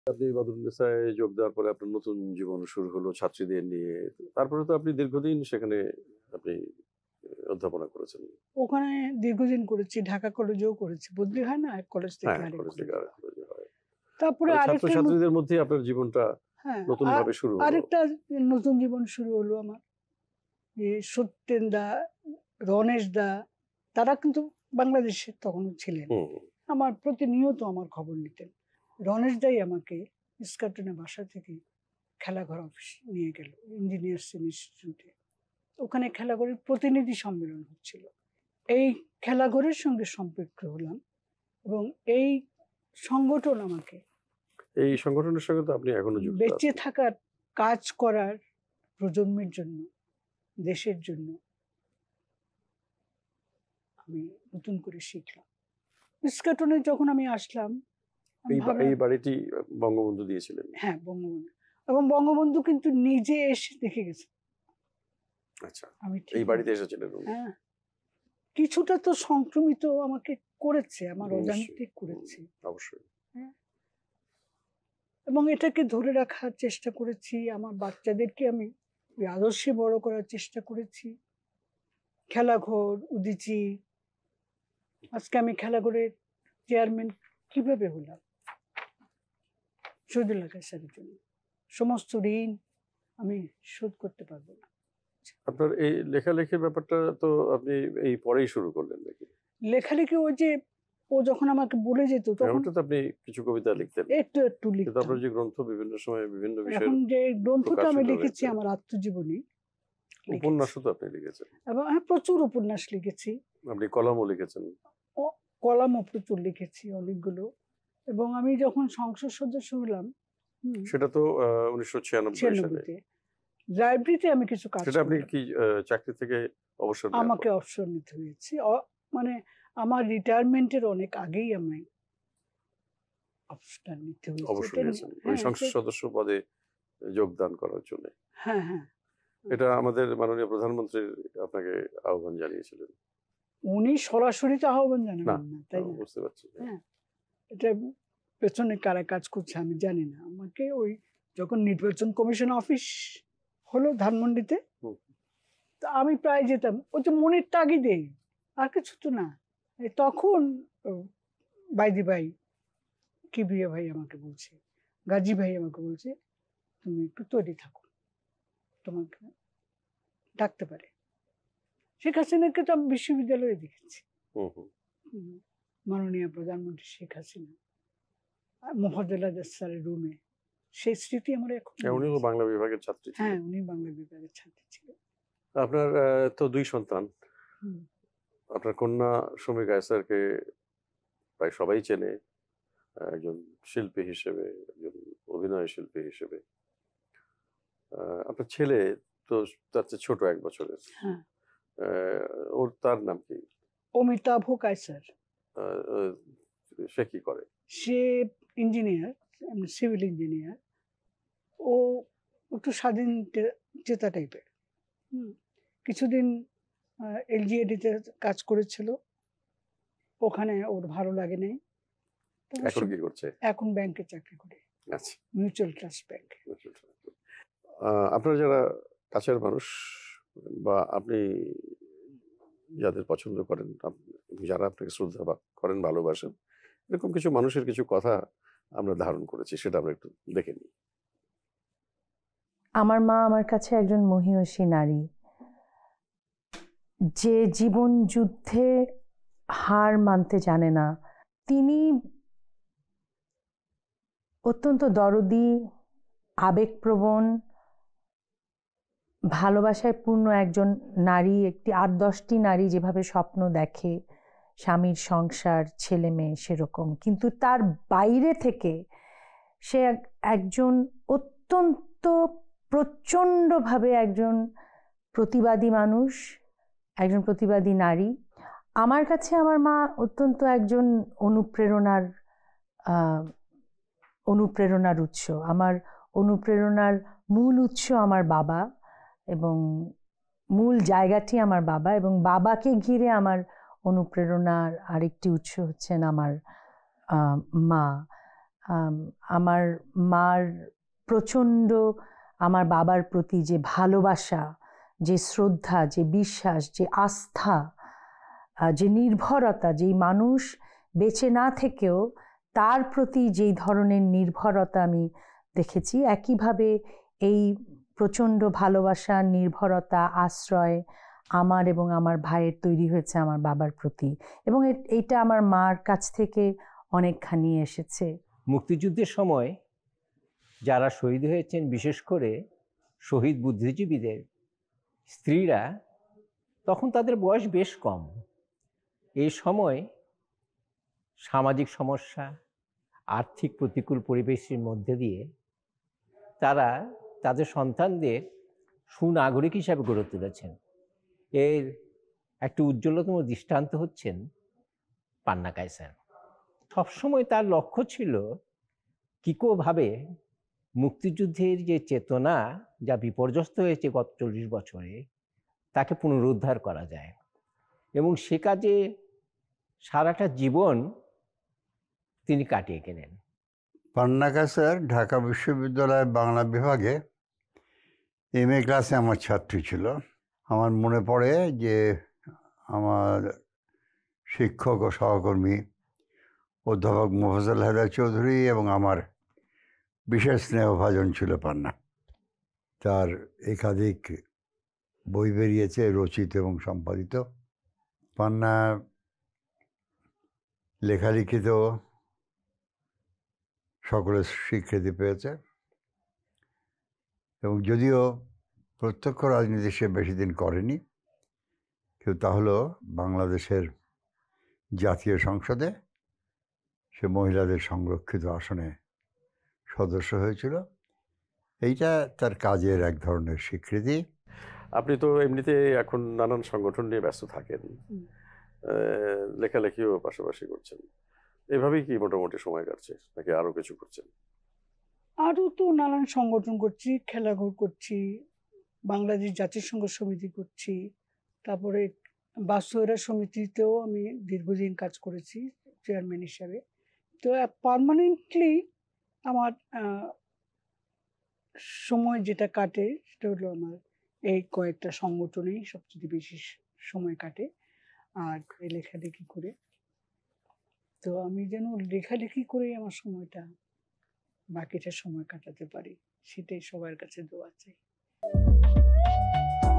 আপনি বদরুন্নেসায় যোগ দেওয়ার পরে আপনার নতুন জীবন শুরু হলো ছাত্রীদের নিয়ে। তারপরে তো আপনি দীর্ঘদিন সেখানে আপনি অধ্যাপনা করেছেন। ওখানে দীর্ঘদিন করেছি, ঢাকা কলেজেও করেছি, বদলি হয় না এক কলেজ থেকে হ্যাঁ, আরেক কলেজ থেকে কলেজে। আরেক কলেজে হয়। তারপরে মানে আরেকটা ছাত্রছাত্রীদের মধ্যে আপনার জীবনটা হ্যাঁ নতুন ভাবে শুরু হলো। আরেকটা নতুন জীবন শুরু হলো আমার। যে সত্যেন দা, রনেশ দা, তারা কিন্তু বাংলাদেশে তখনও ছিলেন। আমার প্রতিনিয়ত আমার খবর নিতেন। রনেশ দাই আমাকে ইস্কাটনের বাসা থেকে খেলাঘর অফিস নিয়ে গেল, ইঞ্জিনিয়ার্স ইনস্টিটিউটে। ওখানে খেলাঘরের প্রতিনিধি সম্মেলন হচ্ছিল। এই খেলাঘরের সঙ্গে সম্পৃক্ত হলাম এবং এই সংগঠন আমাকে এই সংগঠনের সঙ্গে তো আপনি এখনো যুক্ত বেঁচে আছেন। থাকার, কাজ করার, প্রজন্মের জন্য, দেশের জন্য আমি নতুন করে শিখলাম। ইস্কাটনে যখন আমি আসলাম, এই বাড়িটি বঙ্গবন্ধু দিয়েছিলেন? হ্যাঁ, বঙ্গবন্ধু। এবং বঙ্গবন্ধু কিন্তু নিজে এসে দেখে গেছে। আচ্ছা, এই বাড়িতে এসেছিলেন? হ্যাঁ, কিছুটা তো সংক্রমিত আমাকে করেছে, আমার অজান্তে করেছে অবশ্যই। এবং এটাকে ধরে রাখার চেষ্টা করেছি। আমার বাচ্চাদেরকে আমি ওই আদর্শে বড় করার চেষ্টা করেছি। খেলাঘর, উদিচি, আজকে আমি খেলাঘরের চেয়ারম্যান কিভাবে হলাম? শহীদুল্লাহ কায়সারের জন্য। সমস্ত ঋণ আমি শোধ করতে পারবো না। আপনার এই লেখালেখির ব্যাপারটা তো আপনি এই পরেই শুরু করলেন নাকি? লেখালেখি ওই যে ও যখন আমাকে বলে যেত তখন তো আপনি কিছু কবিতা লিখতেন, একটু লিখতাম। আপনার যে গ্রন্থ বিভিন্ন সময় বিভিন্ন বিষয়ে, এখন যে গ্রন্থটা আমি লিখেছি আমার আত্মজীবনী, উপন্যাসও তো আপনি লিখেছেন। এবং হ্যাঁ, প্রচুর উপন্যাস লিখেছি। আপনি কলামও লিখেছেন? কলামও প্রচুর লিখেছি, অনেকগুলো। এবং আমি যখন সংসদ সদস্য হলাম, সেটা তো 1996 সালে, লাইব্রেরিতে আমি কিছু কাজ সেটা আপনি কি চাকরি থেকে অবসর? আমাকে অবসর নিতে হয়েছে, মানে আমার রিটায়ারমেন্টের অনেক আগেই আমি অবসর নিতে হয়েছে ওই সংসদ সদস্য পদে যোগদান করার জন্য। হ্যাঁ হ্যাঁ, এটা আমাদের মাননীয় প্রধানমন্ত্রী আপনাকে আহ্বান জানিয়েছিলেন? উনি সরাসরি তো আহ্বান জানাবেন না, তাই না? বুঝতে পারছি। হ্যাঁ, এটা পেছনে কারা কাজ করছে আমি জানি না। আমাকে ওই যখন নির্বাচন কমিশন অফিস হলো ধানমন্ডিতে, আমি প্রায় যেতাম, ওই যে মনের তাগিদে, আর কিছু তো না। তখন বাইদি ভাই, কিবরিয়া ভাই আমাকে বলছে, গাজী ভাই আমাকে বলছে, তুমি একটু তৈরি থাকো, তোমাকে ডাকতে পারে। শেখ হাসিনাকে তো আমি বিশ্ববিদ্যালয়ে দেখেছি, মাননীয় প্রধানমন্ত্রী শেখ হাসিনা মোফাজ্জল আহমেদ স্যারের রুমে, সেই স্মৃতি আমার এখন। উনি বাংলা বিভাগের ছাত্রী ছিলেন? হ্যাঁ, উনি বাংলা বিভাগের ছাত্রী ছিলেন। আপনার তো 2 সন্তান। আপনার কন্যা সুমি কায়সারকে প্রায় সবাই চেনে একজন শিল্পী হিসেবে, একজন অভিনয় শিল্পী হিসেবে। আপনার ছেলে তো তার চেয়ে ছোট 1 বছরের। তার নাম কি? অমিতাভ কায়সার। সে কি করে? সে ইঞ্জিনিয়ার, সিভিল ইঞ্জিনিয়ার। ও একটু স্বাধীন চেতা টাইপের। কিছুদিন এলজিএডিতে কাজ করেছিল, ওখানে ওর ভালো লাগে নাই। এখন কি করছে? এখন ব্যাংকে চাকরি করে। আচ্ছা, মিউচুয়াল ট্রাস্ট ব্যাংক। আপনারা যারা কাছের মানুষ বা আপনি যাদের পছন্দ করেন, যারা আপনাকে শ্রদ্ধা করেন, ভালোবাসেন, এরকম কিছু মানুষের কিছু কথা আমরা ধারণ করেছি, সেটা আমরা একটু দেখে নিই। আমার মা আমার কাছে একজন মহিয়সী নারী, যে জীবন যুদ্ধে হার মানতে জানে না। তিনি অত্যন্ত দরদি, আবেগপ্রবণ, ভালোবাসায় পূর্ণ একজন নারী। একটি 8-10টি নারী যেভাবে স্বপ্ন দেখে স্বামীর সংসার, ছেলে মেয়ে, সেরকম। কিন্তু তার বাইরে থেকে সে একজন অত্যন্ত প্রচণ্ডভাবে একজন প্রতিবাদী মানুষ, একজন প্রতিবাদী নারী। আমার কাছে আমার মা অত্যন্ত একজন অনুপ্রেরণার উৎস। আমার অনুপ্রেরণার মূল উৎস আমার বাবা, এবং মূল জায়গাটি আমার বাবা, এবং বাবাকে ঘিরে আমার অনুপ্রেরণার আরেকটি উৎস হচ্ছেন আমার মা। আমার মার প্রচণ্ড আমার বাবার প্রতি যে ভালোবাসা, যে শ্রদ্ধা, যে বিশ্বাস, যে আস্থা, যে নির্ভরতা, যেই মানুষ বেঁচে না থেকেও তার প্রতি যেই ধরনের নির্ভরতা আমি দেখেছি, একইভাবে এই প্রচণ্ড ভালোবাসা, নির্ভরতা, আশ্রয় আমার এবং আমার ভাইয়ের তৈরি হয়েছে আমার বাবার প্রতি, এবং এইটা আমার মার কাছ থেকে অনেকখানি এসেছে। মুক্তিযুদ্ধের সময় যারা শহীদ হয়েছেন, বিশেষ করে শহীদ বুদ্ধিজীবীদের স্ত্রীরা, তখন তাদের বয়স বেশ কম। এই সময় সামাজিক সমস্যা, আর্থিক প্রতিকূল পরিবেশের মধ্যে দিয়ে তারা তাদের সন্তানদের সুনাগরিক হিসাবে গড়ে তুলেছেন। এর একটি উজ্জ্বলতম দৃষ্টান্ত হচ্ছেন পান্না কাইসার। সবসময় তার লক্ষ্য ছিল কিভাবে মুক্তিযুদ্ধের যে চেতনা যা বিপর্যস্ত হয়েছে গত 40 বছরে, তাকে পুনরুদ্ধার করা যায়, এবং সে কাজে সারাটা জীবন তিনি কাটিয়ে গেলেন। পান্না কাইসার ঢাকা বিশ্ববিদ্যালয়ের বাংলা বিভাগে MA ক্লাসে আমার ছাত্রী ছিল। আমার মনে পড়ে যে আমার শিক্ষক ও সহকর্মী অধ্যাপক মোফাজ্জল হায়দার চৌধুরী এবং আমার বিশেষ স্নেহভাজন ছিল পান্না। তার একাধিক বই বেরিয়েছে, রচিত এবং সম্পাদিত। পান্না লেখালেখিতেও সকলের স্বীকৃতি পেয়েছে, এবং যদিও প্রত্যক্ষ রাজনীতি সে বেশি দিন করেনি, কিন্তু তা হলো বাংলাদেশের জাতীয় সংসদে সে মহিলাদের সংরক্ষিত আসনে সদস্য হয়েছিল। এইটা তার কাজের এক ধরনের স্বীকৃতি। আপনি তো এমনিতে এখন নানান সংগঠন নিয়ে ব্যস্ত থাকেন, লেখালেখিও পাশাপাশি করছেন, এভাবেই কি মোটামুটি সময় কাটছে নাকি আরো কিছু করছেন? আরও তো নানান সংগঠন করছি, খেলাঘর করছি, বাংলাদেশ জাতিসংঘ সমিতি করছি, তারপরে বাস্তবেরা সমিতিতেও আমি দীর্ঘদিন কাজ করেছি চেয়ারম্যান হিসাবে। তো পার্মানেন্টলি আমার সময় যেটা কাটে সেটা হলো আমার এই কয়েকটা সংগঠনেই সবচেয়ে বেশি সময় কাটে, আর লেখালেখি করে। তো আমি যেন লেখালেখি করেই আমার সময়টা, বাকিটা সময় কাটাতে পারি, সেটাই সবার কাছে দোয়া চাই।